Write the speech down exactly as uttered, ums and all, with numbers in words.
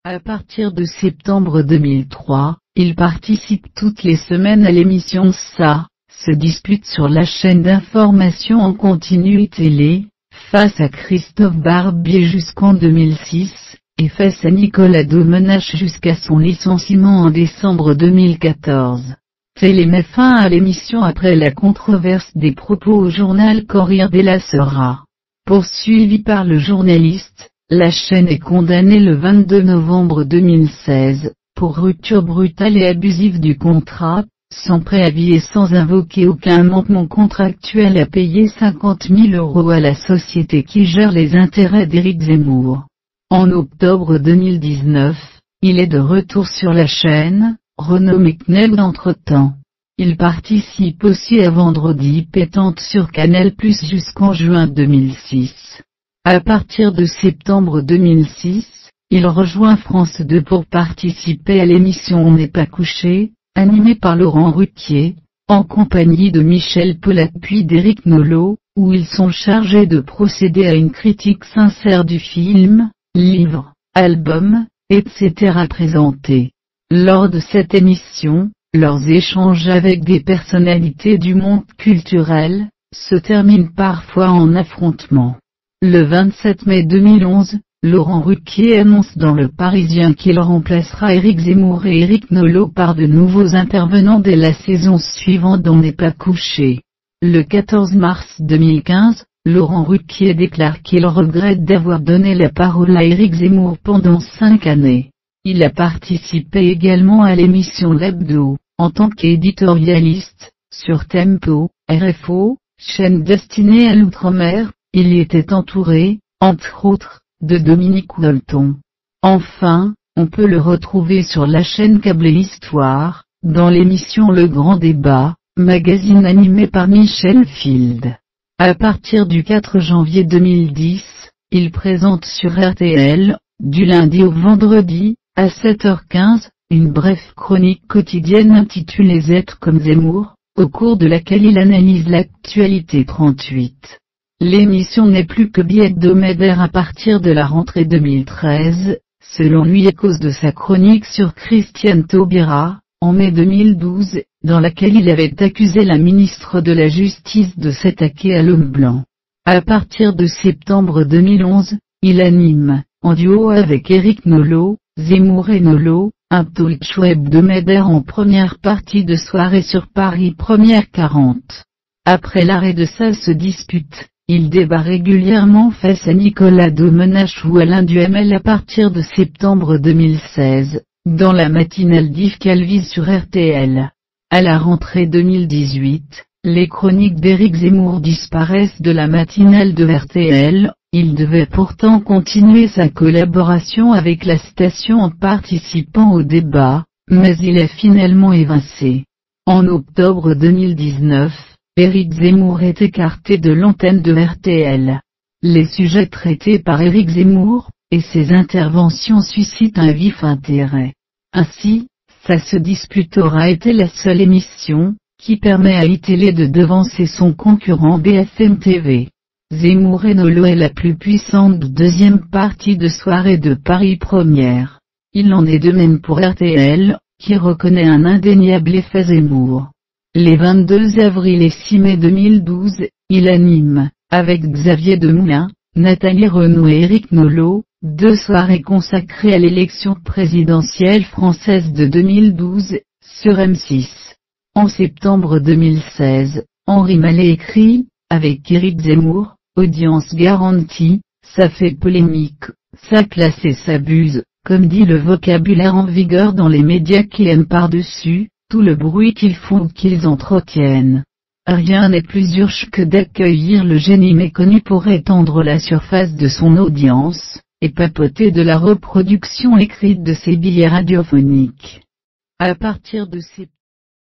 À partir de septembre deux mille trois, il participe toutes les semaines à l'émission Ça se dispute sur la chaîne d'information en continu télé, face à Christophe Barbier jusqu'en deux mille six, et face à Nicolas Domenech jusqu'à son licenciement en décembre deux mille quatorze. Télé met fin à l'émission après la controverse des propos au journal Corriere della Sera. Poursuivi par le journaliste, la chaîne est condamnée le vingt-deux novembre deux mille seize, pour rupture brutale et abusive du contrat, sans préavis et sans invoquer aucun manquement contractuel à payer cinquante mille euros à la société qui gère les intérêts d'Éric Zemmour. En octobre deux mille dix-neuf, il est de retour sur la chaîne, renommée Kneld entre-temps. Il participe aussi à Vendredi pétante sur Canal plus jusqu'en juin deux mille six. À partir de septembre deux mille six, il rejoint France deux pour participer à l'émission On n'est pas couché, animée par Laurent Ruquier, en compagnie de Michel Polat puis d'Éric Nolot, où ils sont chargés de procéder à une critique sincère du film, livre, album, et cetera présenté. Lors de cette émission, leurs échanges avec des personnalités du monde culturel, se terminent parfois en affrontement. Le vingt-sept mai deux mille onze, Laurent Ruquier annonce dans Le Parisien qu'il remplacera Éric Zemmour et Éric Nolot par de nouveaux intervenants dès la saison suivante d'On n'est pas couché. Le quatorze mars deux mille quinze, Laurent Ruquier déclare qu'il regrette d'avoir donné la parole à Éric Zemmour pendant cinq années. Il a participé également à l'émission L'Hebdo, en tant qu'éditorialiste, sur Tempo, R F O, chaîne destinée à l'outre-mer. Il y était entouré, entre autres, de Dominique Walton. Enfin, on peut le retrouver sur la chaîne câblée Histoire, dans l'émission Le Grand Débat, magazine animé par Michel Field. À partir du quatre janvier deux mille dix, il présente sur R T L, du lundi au vendredi, à sept heures quinze, une brève chronique quotidienne intitulée Êtres comme Zemmour, au cours de laquelle il analyse l'actualité trente-huit. L'émission n'est plus que bi-hebdomadaire à partir de la rentrée deux mille treize, selon lui à cause de sa chronique sur Christiane Taubira, en mai deux mille douze, dans laquelle il avait accusé la ministre de la Justice de s'attaquer à l'homme blanc. À partir de septembre deux mille onze, il anime, en duo avec Éric Nolot, Zemmour et Nolot, un talk-show hebdomadaire en première partie de soirée sur Paris Première quarante. Après l'arrêt de Ça se dispute, il débat régulièrement face à Nicolas Domenech ou Alain Duhamel à partir de septembre deux mille seize, dans la matinale d'Yves Calvi sur R T L. À la rentrée deux mille dix-huit, les chroniques d'Éric Zemmour disparaissent de la matinale de R T L, il devait pourtant continuer sa collaboration avec la station en participant au débat, mais il est finalement évincé. En octobre deux mille dix-neuf, Éric Zemmour est écarté de l'antenne de R T L. Les sujets traités par Éric Zemmour, et ses interventions suscitent un vif intérêt. Ainsi, Ça se dispute aura été la seule émission, qui permet à I Télé de devancer son concurrent B F M T V. Zemmour et Nolot est la plus puissante deuxième partie de soirée de Paris Première. Il en est de même pour R T L, qui reconnaît un indéniable effet Zemmour. Les vingt-deux avril et six mai deux mille douze, il anime, avec Xavier Demoulin, Nathalie Renaud et Éric Nolot, deux soirées consacrées à l'élection présidentielle française de deux mille douze, sur M six. En septembre deux mille seize, Henri Mallet écrit, avec Éric Zemmour, audience garantie, ça fait polémique, ça classe et s'abuse, comme dit le vocabulaire en vigueur dans les médias qui aiment par-dessus tout le bruit qu'ils font ou qu'ils entretiennent. Rien n'est plus urgent que d'accueillir le génie méconnu pour étendre la surface de son audience, et papoter de la reproduction écrite de ses billets radiophoniques. À partir de ces